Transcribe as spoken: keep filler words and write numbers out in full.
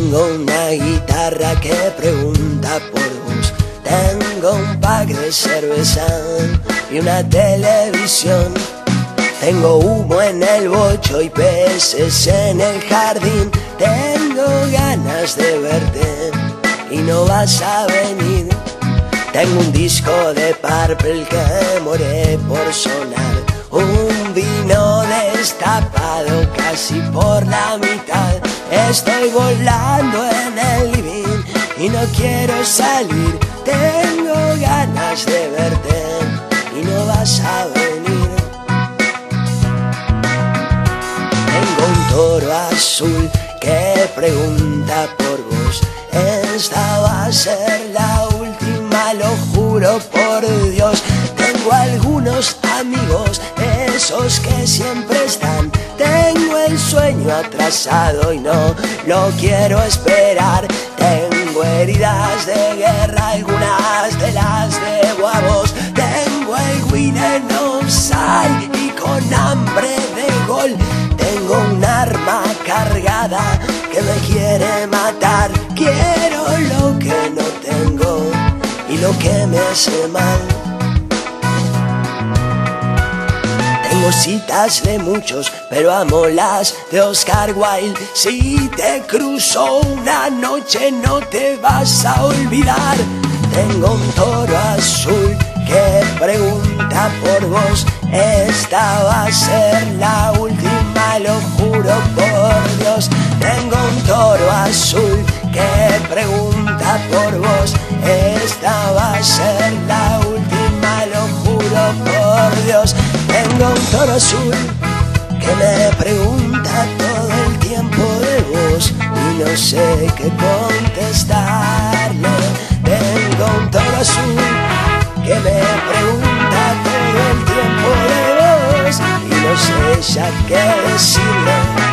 Tengo una guitarra que pregunta por vos. Tengo un pack de cerveza y una televisión. Tengo humo en el bocho y peces en el jardín. Tengo ganas de verte y no vas a venir. Tengo un disco de Purple que muere por sonar. Un vino destapado casi por la mitad. Estoy volando en el living y no quiero salir. Tengo ganas de verte y no vas a venir. Tengo un toro azul que pregunta por vos. Esta va a ser la última, lo juro por Dios. Tengo algunos amigos, esos que siempre están. Tengo el sueño atrasado y no lo quiero esperar. Tengo heridas de guerra, algunas de las de huevos. Tengo el winner offside y con hambre de gol. Tengo un arma cargada que me quiere matar. Quiero lo que no tengo y lo que me hace mal. Tengo citas de muchos, pero amo las de Oscar Wilde. Si te cruzo una noche no te vas a olvidar. Tengo un toro azul que pregunta por vos. Esta va a ser la última, lo juro por Dios. Tengo un toro azul que pregunta por vos. Esta va a ser la última, lo juro por Dios. Tengo un toro azul que me pregunta todo el tiempo de vos y no sé qué contestarle. Tengo un toro azul que me pregunta todo el tiempo de vos y no sé ya qué decirle.